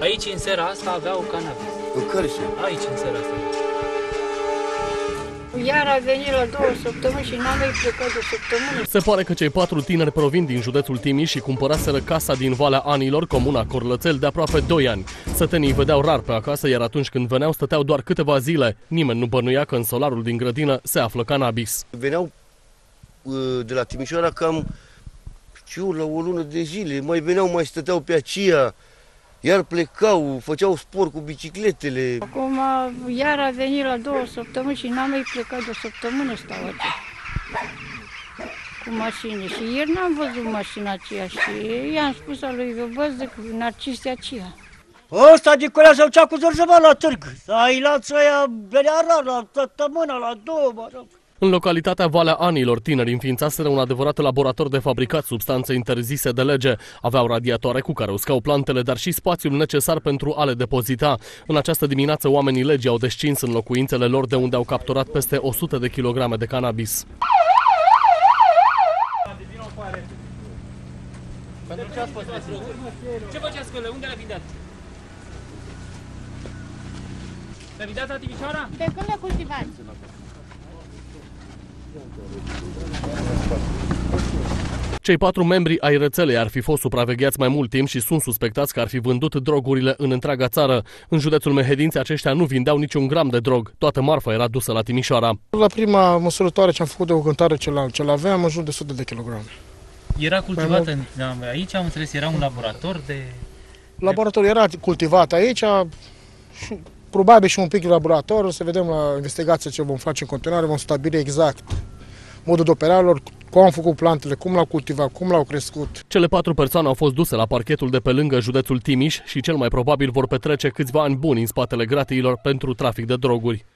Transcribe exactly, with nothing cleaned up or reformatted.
Aici, în seara asta, aveau cannabis. În care seara? Aici, în seara asta. Iar a venit la două săptămâni și n-am mai plecat de săptămână. Se pare că cei patru tineri provin din județul Timiș și cumpăraseră casa din Valea Anilor, comuna Corlățel, de aproape doi ani. Sătenii îi vedeau rar pe acasă, iar atunci când veneau stăteau doar câteva zile. Nimeni nu bănuia că în solarul din grădină se află cannabis. Veneau de la Timișoara cam, știu, la o lună de zile. Mai veneau, mai stăteau pe aceea, iar plecau, făceau sport cu bicicletele. Acum iar a venit la două săptămâni și n-am mai plecat de o săptămână, stau aici cu mașini. Și ieri n-am văzut mașina aceea și i-am spus a lui Văză că Narcisia aceea. Ăsta de colea sau cea cu Zorzăva la târg. Ai luat să ia venea rar la săptămână, la două, mă rog. În localitatea Valea Anilor, tineri înființaseră un adevărat laborator de fabricat substanțe interzise de lege. Aveau radiatoare cu care uscau plantele, dar și spațiul necesar pentru a le depozita. În această dimineață, oamenii legii au descins în locuințele lor, de unde au capturat peste o sută de kilograme de cannabis. Ce făceați cu ele? Unde le vindeați? Le vindeați la Timișoara? De când le cultivați? Cei patru membri ai rețelei ar fi fost supravegheați mai mult timp și sunt suspectați că ar fi vândut drogurile în întreaga țară. În județul Mehedinți, aceștia nu vindeau niciun gram de drog. Toată marfa era dusă la Timișoara. La prima măsurătoare ce am făcut de o cântare ce, ce aveam, în jur de o sută de kilograme. Era cultivată în, aici, am înțeles, era un laborator de... Laboratorul era cultivat aici, și probabil și un pic de laborator. Să vedem la investigație ce vom face în continuare, vom stabili exact modul de operare, cum au făcut plantele, cum l-au cultivat, cum l-au crescut. Cele patru persoane au fost duse la parchetul de pe lângă județul Timiș și cel mai probabil vor petrece câțiva ani buni în spatele gratiilor pentru trafic de droguri.